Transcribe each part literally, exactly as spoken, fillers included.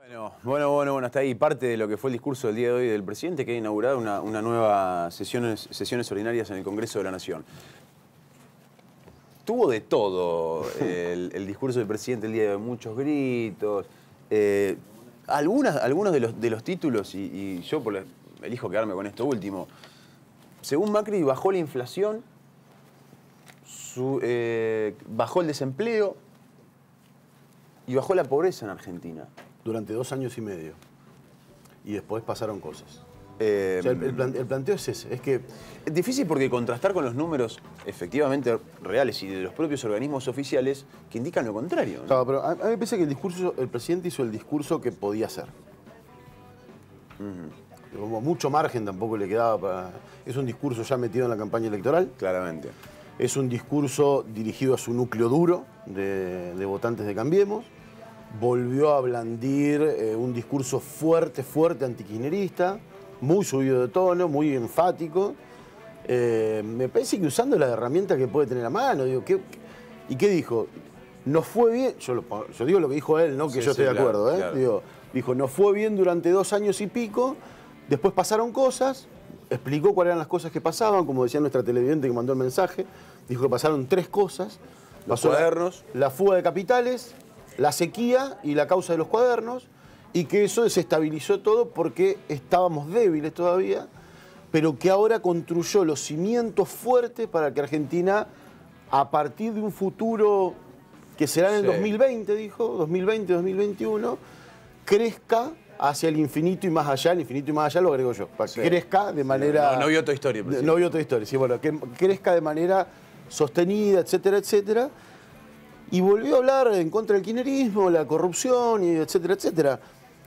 Bueno, bueno, bueno, bueno, hasta ahí parte de lo que fue el discurso del día de hoy del presidente, que ha inaugurado una, una nueva sesiones, sesiones ordinarias en el Congreso de la Nación. Tuvo de todo el, el discurso del presidente el día de hoy, muchos gritos, eh, algunas, algunos de los, de los títulos, y, y yo por, elijo quedarme con esto último. Según Macri, bajó la inflación, su, eh, bajó el desempleo y bajó la pobreza en Argentina. Durante dos años y medio. Y después pasaron cosas. Eh, o sea, el, el, plan, el planteo es ese. Es que es difícil porque contrastar con los números efectivamente reales y de los propios organismos oficiales que indican lo contrario, ¿no? Claro, pero a, a mí me parece que el discurso, el presidente hizo el discurso que podía hacer. Uh-huh. Como mucho margen tampoco le quedaba para... Es un discurso ya metido en la campaña electoral. Claramente. Es un discurso dirigido a su núcleo duro de, de votantes de Cambiemos. Volvió a blandir eh, un discurso fuerte, fuerte antikirchnerista, muy subido de tono, muy enfático. Eh, me parece que usando la herramienta que puede tener a mano. Digo, ¿qué, ¿y qué dijo? Nos fue bien, yo, lo, yo digo lo que dijo él, no que sí, yo esté sí, de acuerdo. Claro, ¿eh? Claro. Digo, dijo, nos fue bien durante dos años y pico, después pasaron cosas, explicó cuáles eran las cosas que pasaban, como decía nuestra televidente que mandó el mensaje, dijo que pasaron tres cosas. Los cuadernos. La, la fuga de capitales, la sequía y la causa de los cuadernos, y que eso desestabilizó todo porque estábamos débiles todavía, pero que ahora construyó los cimientos fuertes para que Argentina, a partir de un futuro que será en el sí. dos mil veinte, dijo, dos mil veinte, dos mil veintiuno, crezca hacia el infinito y más allá. El infinito y más allá lo agrego yo, para que sí. crezca de manera... No, no vio Toy Story. De, no vio Toy Story, sí, bueno, que crezca de manera sostenida, etcétera, etcétera. Y volvió a hablar en contra del kirchnerismo, la corrupción, y etcétera, etcétera.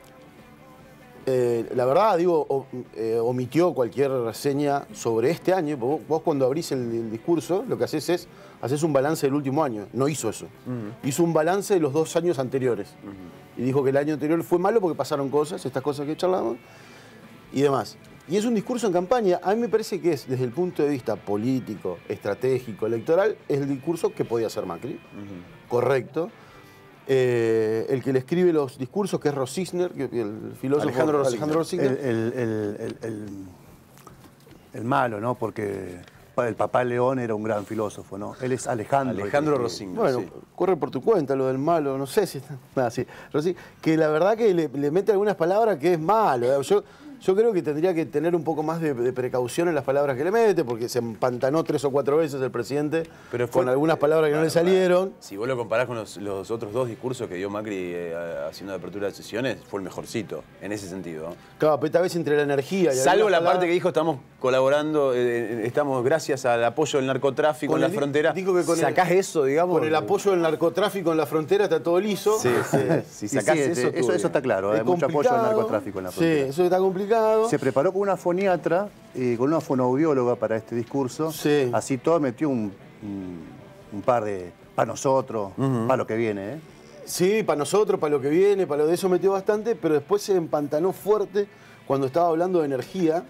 Eh, la verdad, digo, o, eh, omitió cualquier reseña sobre este año. Vos, vos cuando abrís el, el discurso, lo que haces es, haces un balance del último año. No hizo eso. Uh-huh. Hizo un balance de los dos años anteriores. Uh-huh. Y dijo que el año anterior fue malo porque pasaron cosas, estas cosas que charlamos, y demás. Y es un discurso en campaña. A mí me parece que es, desde el punto de vista político, estratégico, electoral, es el discurso que podía hacer Macri. Uh-huh. Correcto. Eh, el que le escribe los discursos, que es Rosicner, que el filósofo Alejandro Rosicner. Alejandro Rosicner. El, el, el, el, el, el malo, ¿no? Porque el papá León era un gran filósofo, ¿no? Él es Alejandro. Alejandro Rosicner. Bueno, sí. corre por tu cuenta lo del malo, no sé si está... Nada, sí. Rosicner, que la verdad que le, le mete algunas palabras que es malo. Yo, yo creo que tendría que tener un poco más de, de precaución en las palabras que le mete, porque se empantanó tres o cuatro veces el presidente Pero fue, con algunas palabras que bueno, no le salieron. Bueno, si vos lo comparás con los, los otros dos discursos que dio Macri eh, haciendo de apertura de sesiones, fue el mejorcito, en ese sentido. Claro, pero esta vez entre la energía y salvo la palabras... parte que dijo, estamos colaborando, eh, estamos gracias al apoyo del narcotráfico con en el, la frontera. Dijo que con sacás el, eso, digamos. Con el apoyo del narcotráfico en la frontera está todo liso. Sí, sí. Si sacás sí, sí, eso, eso, eso está claro, hay mucho apoyo al narcotráfico en la frontera. Sí, eso está complicado. Se preparó con una foniatra y con una fonoaudióloga para este discurso. Sí. Así todo metió un, un, un par de... para nosotros, uh-huh. para lo que viene, ¿eh? Sí, para nosotros, para lo que viene, para lo de eso metió bastante, pero después se empantanó fuerte cuando estaba hablando de energía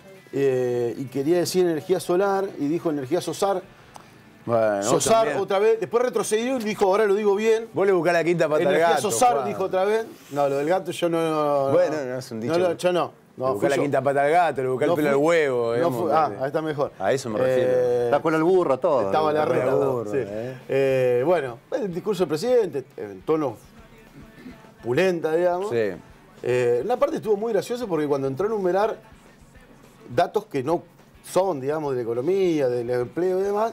eh, y quería decir energía solar y dijo energía sosar. Bueno, Sosar también. Otra vez, después retrocedió y dijo, ahora lo digo bien. Vos le buscás la quinta pata al gato. Sosar, Juan. Dijo otra vez. No, lo del gato yo no... no bueno, no es un dicho. No, yo no. No, le buscá la yo. quinta pata al gato, le buscá no el pelo al huevo. No fui, ah, ahí está mejor. A eso me refiero. Eh, está con el burro todo. Estaba la reta. Burro, sí. eh. Eh, bueno, el discurso del presidente, en tono pulenta, digamos. Sí. Eh, una parte estuvo muy graciosa porque cuando entró a enumerar datos que no son, digamos, de la economía, del empleo y demás,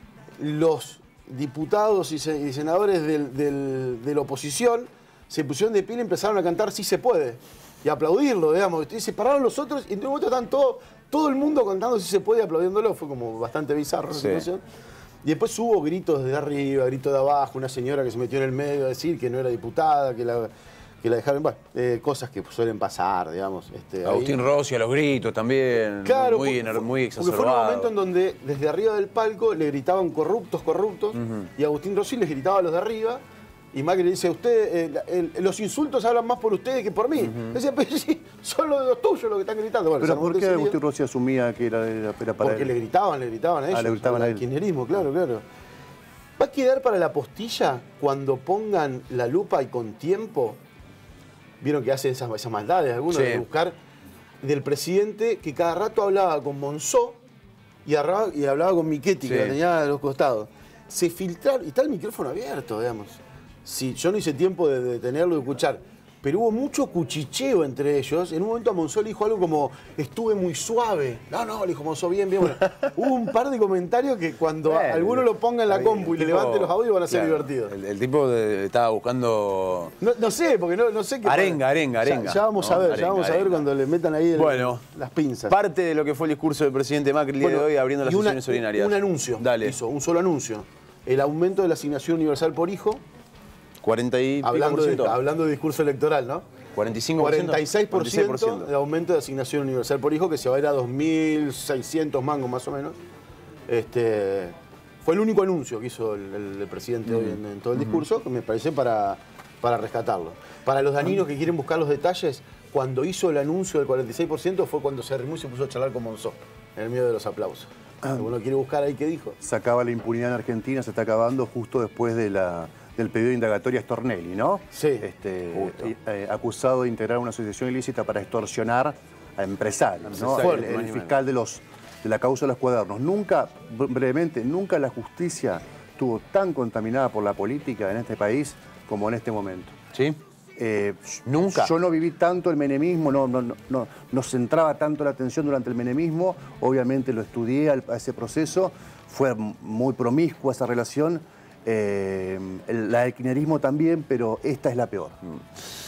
los diputados y senadores del, del, de la oposición se pusieron de pie y empezaron a cantar "Sí se puede" y aplaudirlo, digamos. Y se pararon los otros y en un momento están todo, todo el mundo cantando "Sí se puede" y aplaudiéndolo. Fue como bastante bizarro la sí. situación. Y después hubo gritos desde arriba, gritos de abajo, una señora que se metió en el medio a decir que no era diputada, que la, que la dejaron... Bueno, eh, cosas que suelen pasar, digamos. Este, Agustín ahí. Rossi a los gritos también, claro, muy, porque, muy exacerbado. Porque fue un momento en donde desde arriba del palco le gritaban corruptos, corruptos, uh-huh. y Agustín Rossi les gritaba a los de arriba, y Macri le dice, usted, eh, el, el, los insultos hablan más por ustedes que por mí. Uh-huh. Decía, pero sí, son los, los tuyos los que están gritando. Bueno, ¿pero por qué Agustín Rossi asumía que era, era, era para Porque él? le gritaban, le gritaban a ellos. Ah, le gritaban a él. El kirchnerismo, claro, claro. Va a quedar para la postilla cuando pongan la lupa y con tiempo vieron que hacen esas, esas maldades, algunos, Sí. de buscar del presidente que cada rato hablaba con Monzó y hablaba, y hablaba con Michetti, Sí. que la tenía a los costados. Se filtraron, y está el micrófono abierto, digamos. Sí, yo no hice tiempo de detenerlo y escuchar, pero hubo mucho cuchicheo entre ellos. En un momento a Monzó le dijo algo como, estuve muy suave. No, no, le dijo Monzó, bien, bien. Bueno, hubo un par de comentarios que cuando Bueno, alguno lo ponga en la el compu y le tipo- levante los audios van a ser claro, divertidos. El, el tipo de- estaba buscando... No, no sé, porque no, no sé qué... Arenga, arenga, Ya- arenga. Ya, vamos No, a ver, arenga, ya vamos a ver arenga. cuando le metan ahí el- Bueno, las pinzas. Parte de lo que fue el discurso del presidente Macri el día Bueno, de hoy abriendo las y una- sesiones ordinarias. Un anuncio. Dale. Hizo, un solo anuncio. El aumento de la asignación universal por hijo, cuarenta y pico hablando por de, ciento. hablando de discurso electoral, ¿no? cuarenta y cinco por ciento. cuarenta y seis por ciento cuarenta y seis por ciento. de aumento de asignación universal por hijo, que se va a ir a dos mil seiscientos mangos más o menos. Este, fue el único anuncio que hizo el, el- el presidente hoy en, en todo el discurso, que me parece para, para rescatarlo. Para los daninos que quieren buscar los detalles, cuando hizo el anuncio del cuarenta y seis por ciento fue cuando se arrimó y se puso a charlar con Monzó, en el medio de los aplausos. Uno quiere buscar ahí qué dijo. Se acaba la impunidad en Argentina, se está acabando justo después de la, del pedido de indagatoria a Stornelli, ¿no? Sí, Este, justo. eh, eh, acusado de integrar una asociación ilícita para extorsionar a empresarios, ¿no? Empresarios, El, ni el más ni fiscal de, los, de la causa de los cuadernos. Nunca, brevemente, nunca la justicia estuvo tan contaminada por la política en este país como en este momento. ¿Sí? Eh, Nunca. Yo no viví tanto el menemismo, no, no, no, no, no centraba tanto la atención durante el menemismo. Obviamente lo estudié al- a ese proceso. Fue muy promiscua esa relación. Eh, el, la del kirchnerismo también, pero esta es la peor.